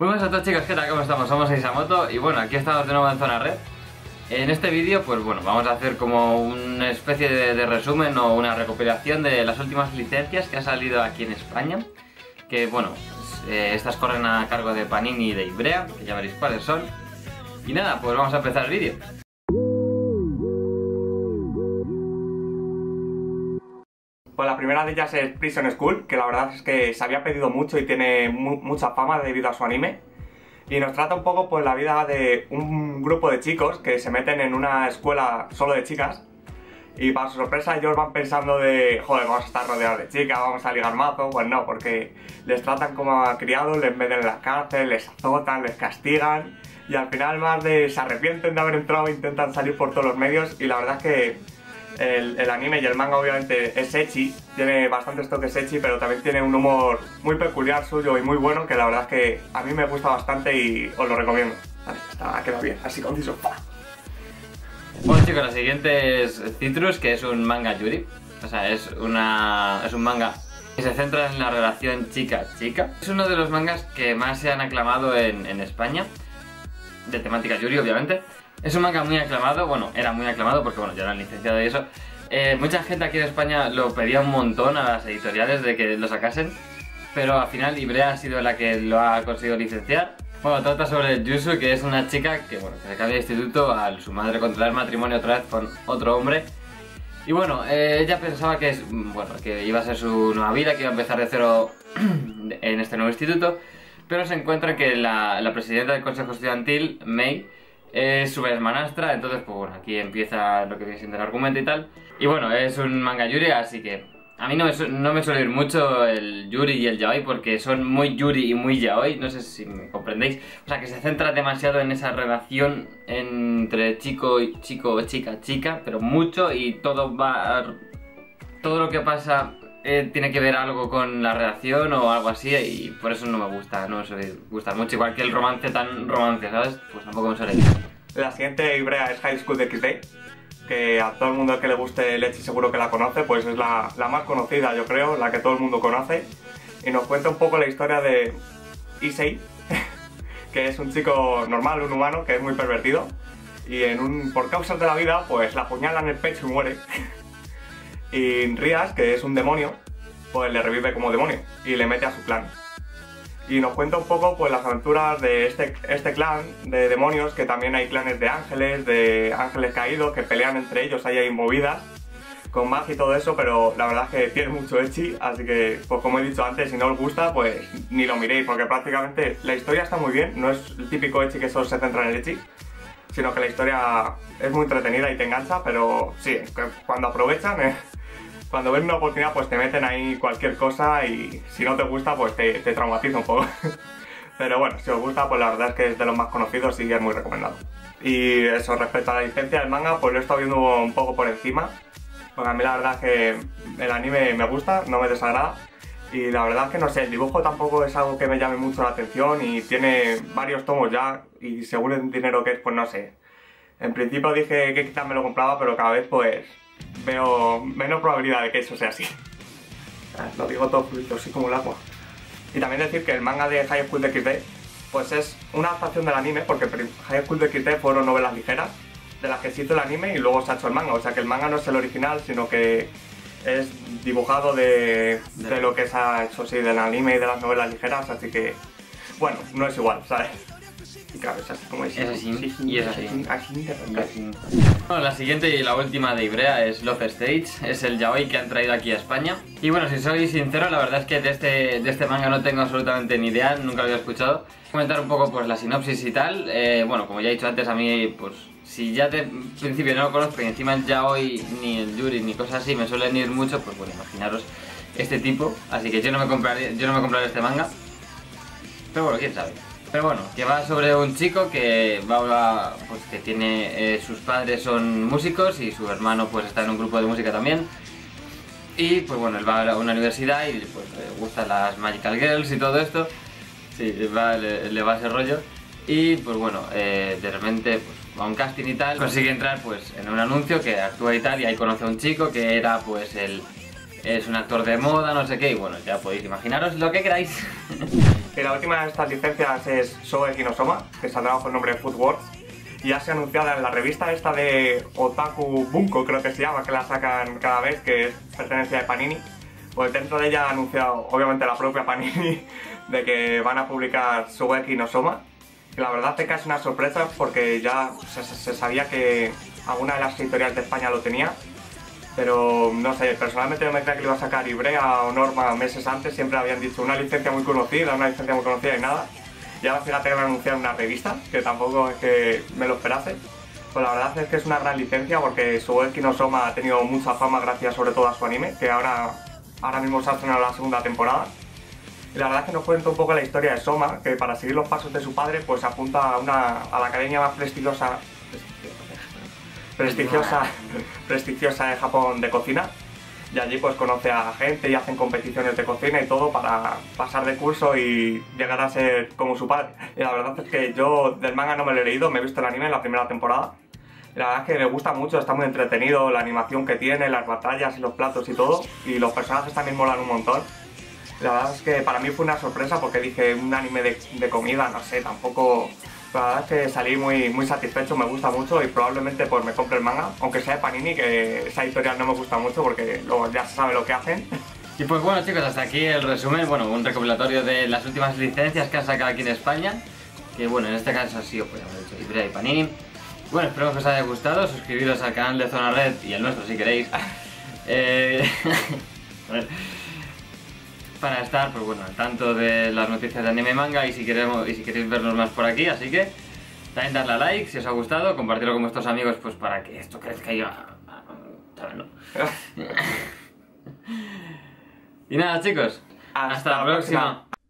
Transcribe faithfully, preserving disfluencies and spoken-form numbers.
Muy buenas a todos, chicos, ¿qué tal? ¿Cómo estamos? Somos Isamoto y bueno, aquí estamos de nuevo en Zona Red. En este vídeo, pues bueno, vamos a hacer como una especie de, de resumen o una recopilación de las últimas licencias que han salido aquí en España. Que bueno, eh, estas corren a cargo de Panini y de Ivrea, que ya veréis cuáles son. Y nada, pues vamos a empezar el vídeo. Pues la primera de ellas es Prison School, que la verdad es que se había pedido mucho y tiene mu mucha fama debido a su anime. Y nos trata un poco pues la vida de un grupo de chicos que se meten en una escuela solo de chicas. Y para su sorpresa ellos van pensando de, joder, vamos a estar rodeados de chicas, vamos a ligar mazo. Pues no, porque les tratan como a criados, les meten en la cárcel, les azotan, les castigan. Y al final más de se arrepienten de haber entrado e intentan salir por todos los medios. Y la verdad es que El, el anime y el manga obviamente es ecchi, tiene bastantes toques ecchi, pero también tiene un humor muy peculiar suyo y muy bueno, que la verdad es que a mí me gusta bastante y os lo recomiendo. Vale, está, queda bien, así conciso. Bueno, chicos, la siguiente es Citrus, que es un manga yuri. O sea, es, una, es un manga que se centra en la relación chica-chica. Es uno de los mangas que más se han aclamado en, en España, de temática yuri obviamente. Es un manga muy aclamado, bueno, era muy aclamado porque bueno, ya lo han licenciado y eso. Eh, mucha gente aquí en España lo pedía un montón a las editoriales de que lo sacasen, pero al final Ivrea ha sido la que lo ha conseguido licenciar. Bueno, trata sobre Yusu, que es una chica que, bueno, que se cambia de instituto a su madre contraer matrimonio otra vez con otro hombre. Y bueno, eh, ella pensaba que, es, bueno, que iba a ser su nueva vida, que iba a empezar de cero en este nuevo instituto, pero se encuentra que la, la presidenta del consejo estudiantil, Mei, es su hermanastra. Entonces pues bueno, aquí empieza lo que viene siendo el argumento y tal. Y bueno, es un manga yuri, así que a mí no me, no me suele ir mucho el yuri y el yaoi, porque son muy yuri y muy yaoi, no sé si me comprendéis. O sea, que se centra demasiado en esa relación entre chico y chico o chica chica, pero mucho, y todo va, todo lo que pasa eh, tiene que ver algo con la relación o algo así, y por eso no me gusta, no me suele gustar mucho. Igual que el romance tan romance, ¿sabes? Pues tampoco me suele ir. La siguiente Ivrea es High School de equis de, que a todo el mundo que le guste el ecchi seguro que la conoce, pues es la, la más conocida, yo creo, la que todo el mundo conoce. Y nos cuenta un poco la historia de Issei, que es un chico normal, un humano, que es muy pervertido. Y en un, por causas de la vida, pues la apuñala en el pecho y muere. Y Rias, que es un demonio, pues le revive como demonio y le mete a su clan. Y nos cuenta un poco pues las aventuras de este, este clan de demonios, que también hay clanes de ángeles, de ángeles caídos, que pelean entre ellos, ahí hay movidas con magia y todo eso, pero la verdad es que tiene mucho ecchi, así que, pues como he dicho antes, si no os gusta, pues ni lo miréis, porque prácticamente la historia está muy bien, no es el típico ecchi que solo se centra en el ecchi, sino que la historia es muy entretenida y te engancha, pero sí, que cuando aprovechan, eh, cuando ven una oportunidad, pues te meten ahí cualquier cosa y si no te gusta, pues te, te traumatiza un poco. Pero bueno, si os gusta, pues la verdad es que es de los más conocidos y es muy recomendado. Y eso, respecto a la licencia del manga, pues lo he estado viendo un poco por encima, porque a mí la verdad es que el anime me gusta, no me desagrada. Y la verdad es que no sé, el dibujo tampoco es algo que me llame mucho la atención y tiene varios tomos ya, y según el dinero que es, pues no sé. En principio dije que quizás me lo compraba, pero cada vez pues veo menos probabilidad de que eso sea así. Lo digo todo fluido, así como el agua. Y también decir que el manga de High School de equis de pues es una adaptación del anime, porque High School de equis de fueron novelas ligeras de las que se hizo el anime y luego se ha hecho el manga. O sea que el manga no es el original, sino que es dibujado de, de lo que se ha hecho, sí, del anime y de las novelas ligeras, así que bueno, no es igual, ¿sabes? Y claro, es así como es. Es así, sí, y es así. así, así, Y así. Bueno, la siguiente y la última de Ivrea es Love Stage, es el yaoi que han traído aquí a España. Y bueno, si soy sincero, la verdad es que de este, de este manga no tengo absolutamente ni idea, nunca lo había escuchado. Voy a comentar un poco pues la sinopsis y tal. Eh, bueno, como ya he dicho antes, a mí pues si ya de principio no lo conozco y encima el yaoi, ni el yuri, ni cosas así me suelen ir mucho, pues bueno, imaginaros este tipo. Así que yo no me compraré, yo no me compraré este manga. Pero bueno, quién sabe. Pero bueno, que va sobre un chico que va a, pues que tiene, eh, sus padres son músicos y su hermano pues está en un grupo de música también. Y pues bueno, él va a una universidad y pues le gustan las Magical Girls y todo esto. Sí, va, le, le va ese rollo. Y pues bueno, eh, de repente pues, va a un casting y tal, consigue entrar pues en un anuncio que actúa y tal, y ahí conoce a un chico que era pues el... es un actor de moda, no sé qué, y bueno, ya podéis imaginaros lo que queráis. Y la última de estas licencias es Shogeki no Soma, que saldrá bajo el nombre de Food Wars. Y ya se ha anunciado en la revista esta de Otaku Bunko, creo que se llama, que la sacan cada vez, que es pertenencia de Panini. Pues dentro de ella ha anunciado, obviamente la propia Panini, de que van a publicar Shogeki no Soma. Y la verdad es que es una sorpresa porque ya se, se sabía que alguna de las editoriales de España lo tenía. Pero no sé, personalmente no me creía que lo iba a sacar Ibrea o Norma meses antes. Siempre habían dicho una licencia muy conocida, una licencia muy conocida y nada. Y ahora fíjate que me anunciado una revista, que tampoco es que me lo esperase. Pues la verdad es que es una gran licencia porque Shogeki no Soma ha tenido mucha fama gracias sobre todo a su anime, que ahora, ahora mismo se ha estrenado la segunda temporada. Y la verdad es que nos cuenta un poco la historia de Soma, que para seguir los pasos de su padre pues apunta a, una, a la academia más prestigiosa, prestigiosa, prestigiosa de Japón de cocina. Y allí pues conoce a gente y hacen competiciones de cocina y todo para pasar de curso y llegar a ser como su padre. Y la verdad es que yo del manga no me lo he leído, me he visto el anime en la primera temporada. Y la verdad es que me gusta mucho, está muy entretenido, la animación que tiene, las batallas y los platos y todo. Y los personajes también molan un montón. Y la verdad es que para mí fue una sorpresa porque dije un anime de, de comida, no sé, tampoco... La verdad es que salí muy, muy satisfecho, me gusta mucho y probablemente pues me compre el manga, aunque sea de Panini, que esa editorial no me gusta mucho porque luego ya se sabe lo que hacen. Y pues bueno chicos, hasta aquí el resumen, bueno, un recopilatorio de las últimas licencias que han sacado aquí en España, que bueno, en este caso ha sido, pues hemos dicho, Ibrea y Panini. Bueno, espero que os haya gustado, suscribiros al canal de Zona Red y al nuestro si queréis. eh... para estar, pues bueno, al tanto de las noticias de anime y manga y si queremos y si queréis vernos más por aquí, así que también darle a like si os ha gustado, compartirlo con vuestros amigos pues para que esto crezca y yo... ¿sabes, no? Y nada chicos, hasta, hasta la próxima. próxima.